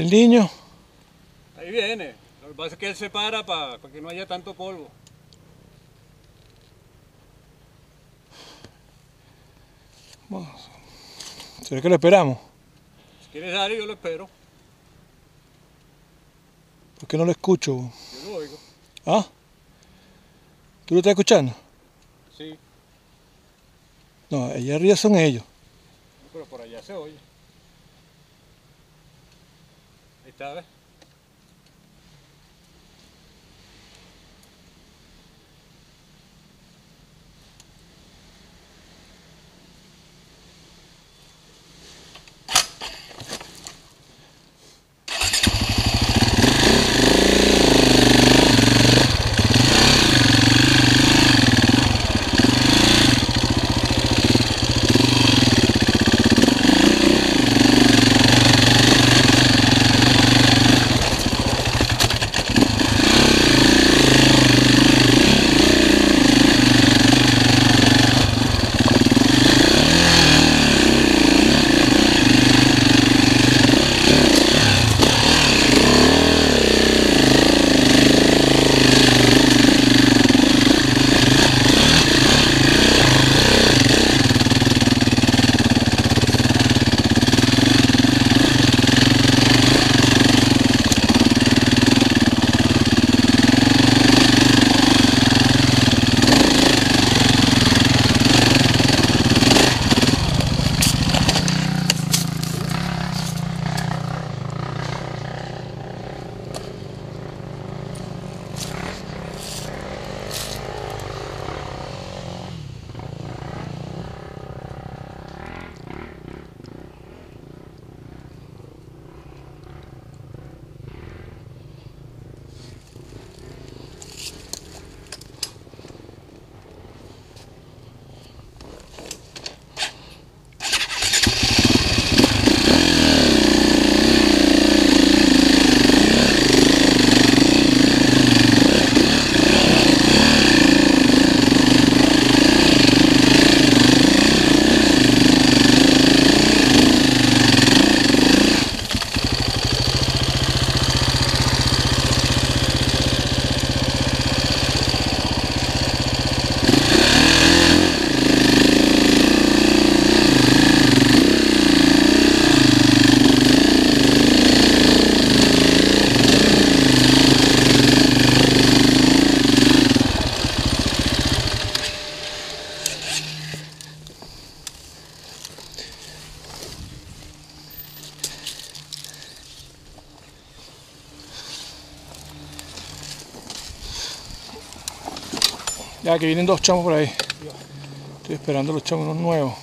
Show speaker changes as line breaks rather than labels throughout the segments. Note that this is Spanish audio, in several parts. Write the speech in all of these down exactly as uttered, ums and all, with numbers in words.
el niño?
Ahí viene. Lo que pasa es que él se para para que no haya tanto polvo.
Vamos. ¿Será que lo esperamos?
Si quiere salir, yo lo espero.
¿Por qué no lo escucho?
Yo lo oigo.
¿Ah? ¿Tú lo estás escuchando?
Sí.
No, allá arriba son ellos.
Pero por allá se oye. Ahí está, ¿ves?
Ya que vienen dos chamos por ahí. Estoy esperando los chamos unos nuevos.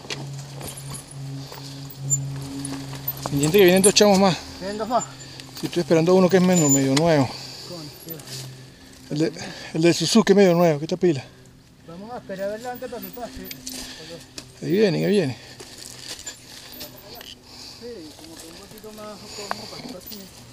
Pendiente que vienen dos chamos más.
¿Vienen dos más?
Sí, estoy esperando uno que es menos, medio nuevo. El de, el de Suzuki medio nuevo, ¿qué esta pila?
Vamos a esperar a verla antes para que pase.
Ahí vienen, ahí vienen.
Sí, como que un poquito más cómodo para que pase.